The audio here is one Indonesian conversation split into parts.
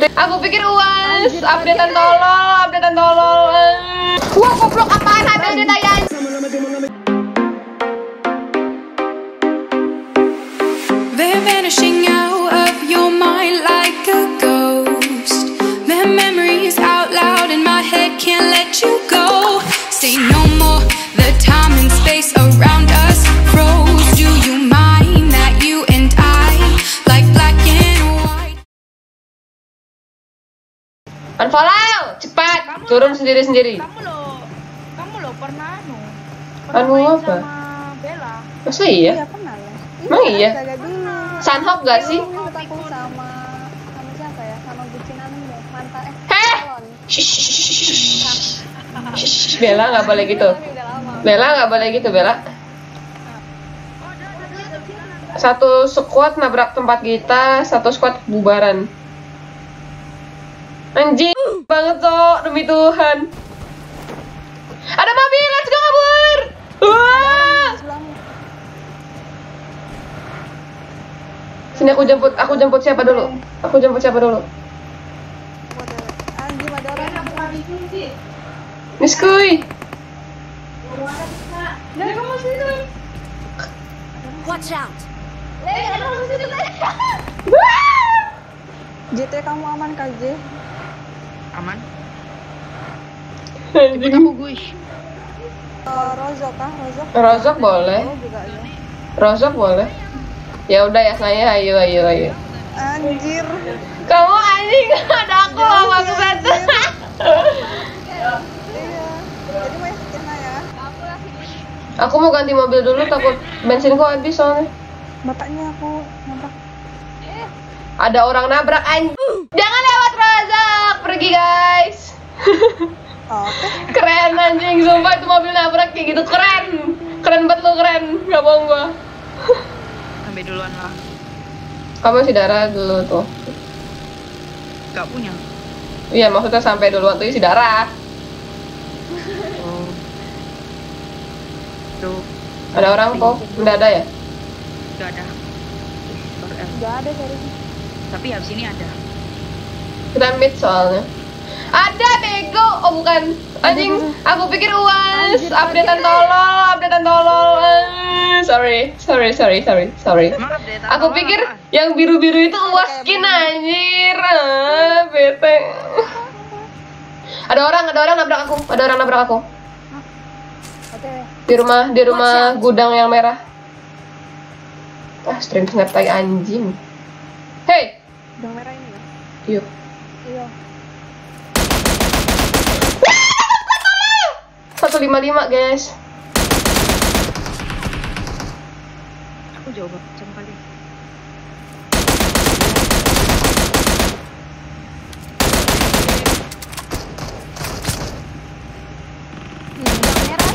Aku pikir UAS, updatean tolol. Wah, goblok apaan ada detayan? They're vanishing out of your mind like a ghost. Their memories out loud in my head, can't let you go. Say no more, the time and space around us froze. Do you mind that you and I like black and white? Unfollow, cepat, turun sendiri-sendiri. Kamu lo pernah Anu apa? sama Bella. Masa iya? Iya pernah lah. Emang iya? Jaga dulu. Sunhawk gak sih? Aku sama siapa ya? Sama bucinan deh. Mantan Heh! calon. Shh, Bella nggak boleh gitu. Udah lama. Bella nggak boleh gitu, Bella. Satu squad nabrak tempat kita, satu squad bubaran. Anjing banget Cok, demi Tuhan. Ada mobil, let's go kabur. Wah! Sebelahmu. Sini aku jemput siapa dulu? Aku jemput siapa dulu? Anjing ada orang. Miskuy. Dari kamu situ. Watch out! Ada kamu situ. Wah! JT kamu aman KJ? Aman. Anjing. Aku gue. Rozok kah? Rozok boleh. Oh, juga ya. Rozok boleh. Ya udah ya saya, ayo. Anjir. Kamu anjing, ada aku loh maksud. Iya. Jadi mau kena ya. Aku mau ganti mobil dulu, takut bensinku habis soalnya. Bapaknya aku nabrak. Ada orang nabrak anjing. Jangan lewat Rozok, pergi guys. Oke. Keren anjing, sumpah itu mobil nabrak kayak gitu keren. Keren banget lu, keren. Gak bohong gua. Sampai duluan lah. Kamu masih darah dulu tuh. Gak punya. Iya, maksudnya sampai duluan tuh isi darah. Oh. Tuh. Ada orang kok, udah ada ya? Gak ada. Enggak ada dari. Tapi habis ini ada. Kita mid soalnya. Ada bego, oh bukan. Anjing, aku pikir UAS, updatean tolol. Sorry. Maaf deh. Aku pikir yang biru-biru itu UAS skin anjir. Bete. Ada orang nabrak aku. Oke. Di rumah gudang yang merah. Stream snap tai anjing. Hey, Yang merah ini ya? yuk. Iya. 155 guys. Aku jauh banget jam kali. Yang merah.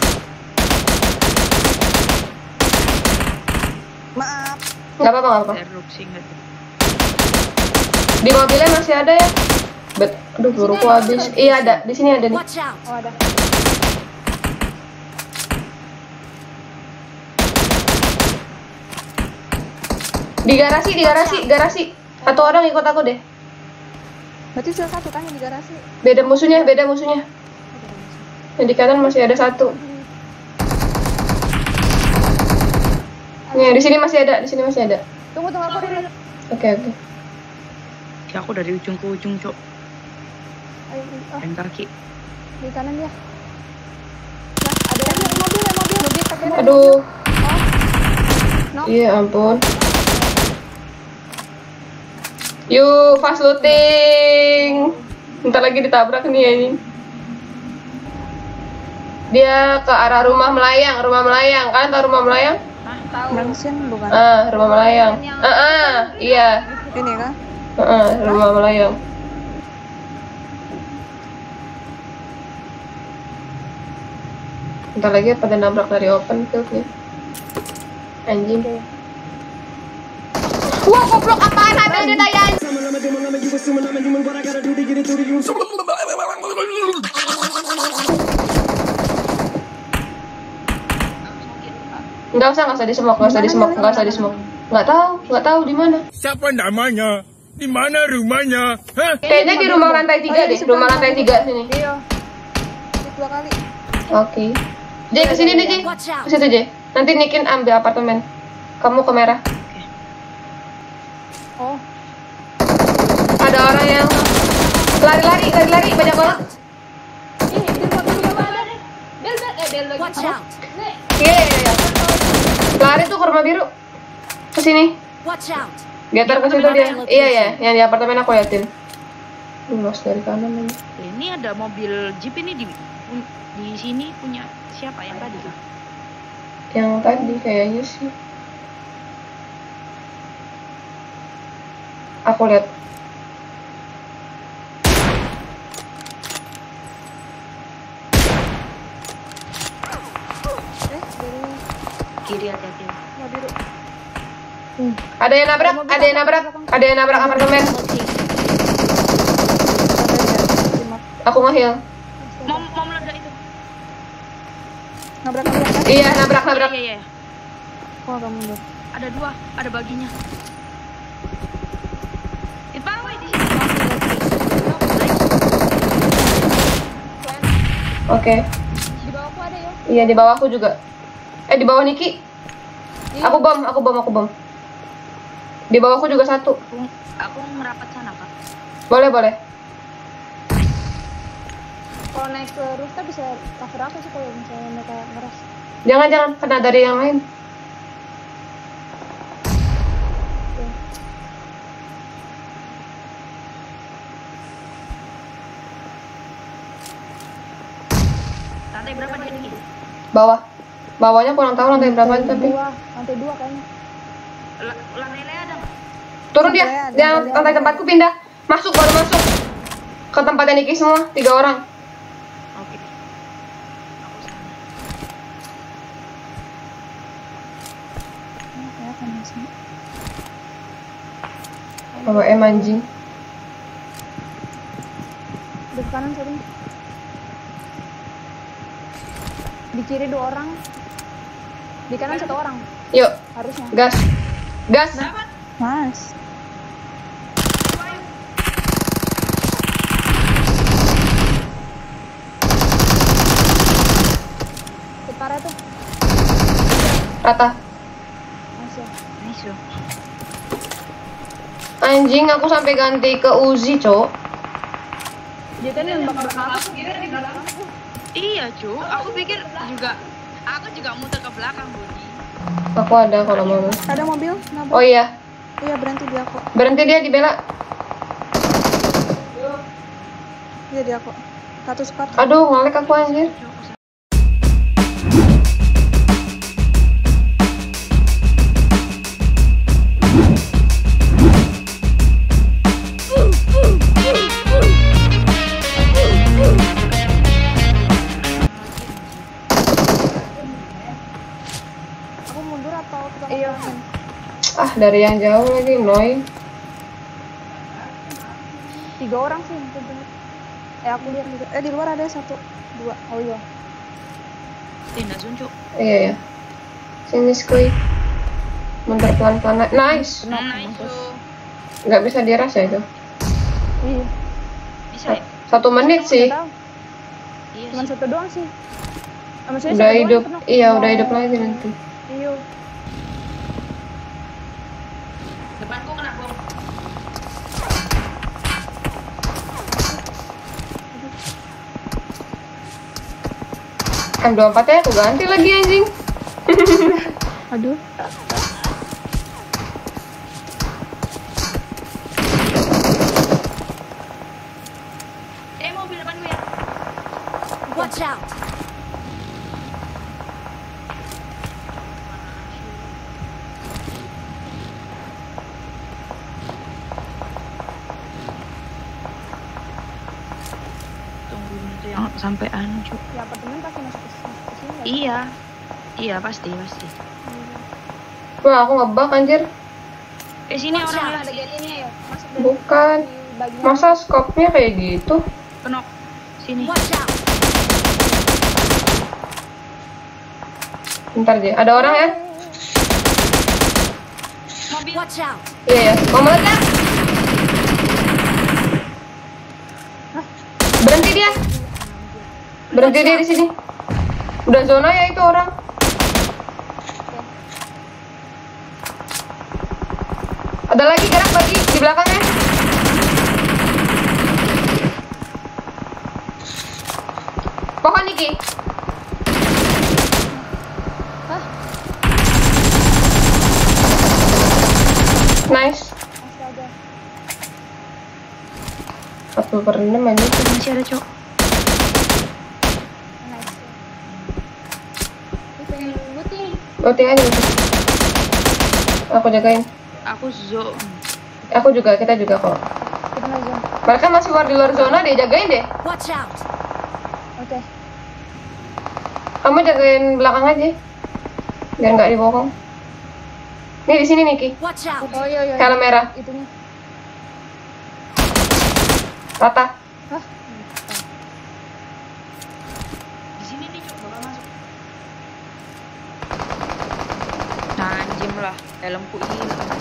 Maaf. Nggak apa-apa. Erupsi nggak tuh? Di mobilnya masih ada ya? Aduh, peluruku habis. Iya ada, di sini ada nih. Watch out! Oh ada. Di garasi. Satu orang ikut aku deh. Berarti sudah satu kan yang di garasi. Beda musuhnya. Yang di kanan masih ada satu. Nih, di sini masih ada. Tunggu aku dulu. Oke. Ya aku dari ujung ke ujung, Cok. Ayo, Dan kaki. di kanan ya. Nah, ada mobil pakai mobil. Aduh. No. Iya ampun. Yuk, fast looting. Bentar lagi ditabrak nih anjing. Dia ke arah rumah melayang. Kalian tahu rumah melayang? Tahu. Mansion bukan? Rumah melayang. Iya. Ini kan? Rumah melayang. Bentar lagi pada nabrak dari open field nih. Anjing. Wah, goblok apaan ada detayan? Nggak usah di smoke. Nggak tahu di mana. Siapa namanya? Di mana rumahnya? Hah? Kayaknya di rumah lantai 3 deh, rumah lantai 3 sini. Iya. Hit 2 kali. Oke. J kesini deh J, ke situ J. Nanti Nikin ambil apartemen. Kamu ke merah. Oh, Ada orang yang lari banyak banget. ih, di rumah ada. Bel. Iya. Lari tuh ke rumah biru. Ke sini. Getar ke situ dia. Iya ya, yang di apartemen aku liatin. Los dari kanan ini. Ini ada mobil jeep ini di sini punya siapa yang tadi tuh? Yang tadi kayaknya sih. Aku lihat. Dari Kiri hati-hati. rumah biru. Ada yang nabrak apartemen. Aku nge-heal. Mau meledak itu. Nabrak. Iya, nabrak. Iya. Oh, agak mundur. Ada 2, ada baginya. Pawai di sini. Oke. Di bawahku ada ya. Iya, di bawahku juga. Di bawah Niki. Iya. Aku bom. Di bawahku juga satu. Aku merapat sana, Kak. Boleh. Kalau naik ke rooftop bisa cover aku sih kalau misalnya mereka ngeras. Jangan, kena dari yang lain. Lantai berapa dia nih? Bawahnya kurang tahu lantai berapa tapi. Lantai 2 kayaknya. Lantai Lea ada. Turun dia. Yang lantai tempatku pindah. Baru masuk. Ke tempatnya Niki semua, 3 orang. Oke. Aku sana. Kelihatan di sini. Bawa anjing. Di kanan satu. Di kiri 2 orang. Di kanan 1 orang. Yuk, Harusnya. gas. Mas. Parah tuh. Rata. Masih. Nice. Anjing, aku sampai ganti ke Uzi, Cok. Dia kan yang bakal aku kira di belakang. Iya, Cu. Aku pikir juga. Aku juga muter ke belakang, Budi. Aku ada kalau mau. Ada mobil nabrak. Oh iya, Iya, berhenti dia kok. berhenti dia dibela. Iya dia kok. Satu squad. Aduh, ngelek aku anjir. Aku mundur atau kita Iya. Dari yang jauh lagi, annoying. 3 orang sih yang bener. Aku lihat juga. Di luar ada 1, 2. Oh iya. Tindak sunjuk. Iya. Sini skuy. Mundur pelan-pelan. Nice. Nice, Cu. Nggak bisa diras ya itu. Iya. Bisa ya? 1 menit sih. Iya Cuman sih. 1 doang sih. Maksudnya Udah 1 doang hidup. penuh. Iya, udah hidup lagi nanti. Iya. Depanku kena bom. M24 ya aku ganti lagi anjing. Aduh. Mobil depan gue ya. Watch out! Tungguin itu yang sampai anu, Cu. Ya apartemen pasti masuk ke sini nggak sih? Iya. Iya, pasti. Wah, aku ngebug anjir. Sini orang ya. Ada gate ini ya. Masuk dari Bukan. di bagian Masa skopnya kayak gitu? Kenok. Sini. Watch out! Bentar aja. Ada orang ya? Mobil. Watch out! Iya ya. Mau meledak? Berhenti dia di sini. Udah zona ya itu orang. Ada lagi gerak lagi di belakangnya. Pohon Niki. Nice. Astaga. 40/6 aja. Masih ada cok. Nice. Ini pengen looting. Looting aja gitu. Aku jagain. Aku zone. Aku juga, kita juga kok. Kita mau zone. Mereka masih di luar zona deh, jagain deh. Watch out! Oke. Kamu jagain belakang aja. Biar nggak dibokong. Nih di sini Niki. Watch out! Oh iya. Helm merah. Itunya. Rata. Hah? Di sini nih cok, bakal masuk. Nah, anjim lah, helmku ini.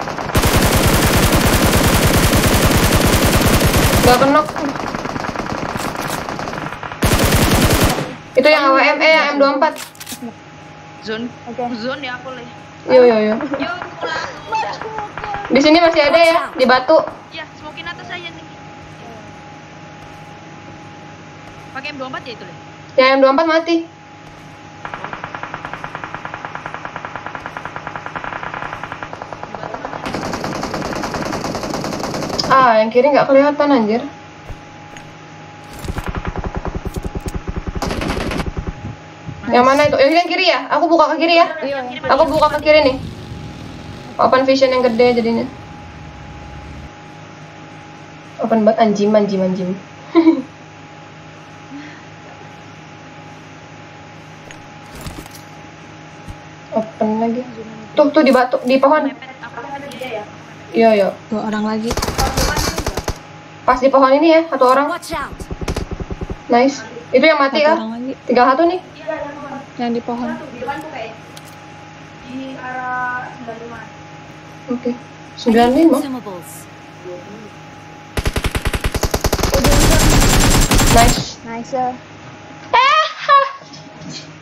Gak kenok. Itu yang AWM, yang M24. Zone. Oke. Zone ya aku leh. Yo. Yo, pulang. Di sini masih ada ya, di batu. Ya, smokin atas aja nih. Pakai M24 ya itu leh. Yang M24 mati. Ah, yang kiri nggak kelihatan anjir. Yang mana itu? Yang kiri ya? Aku buka ke kiri ya. Iya. Aku buka ke kiri nih. Open vision yang gede jadinya. Open banget anjim. Open lagi. Tuh di batu, di pohon. Iya. Dua orang lagi. Pas di pohon ini ya, satu orang. Watch out! Nice. Itu yang mati Satu kah? orang lagi. Tinggal satu nih. Yang di pohon. Oke. 95. Consumables. Nice. Nice.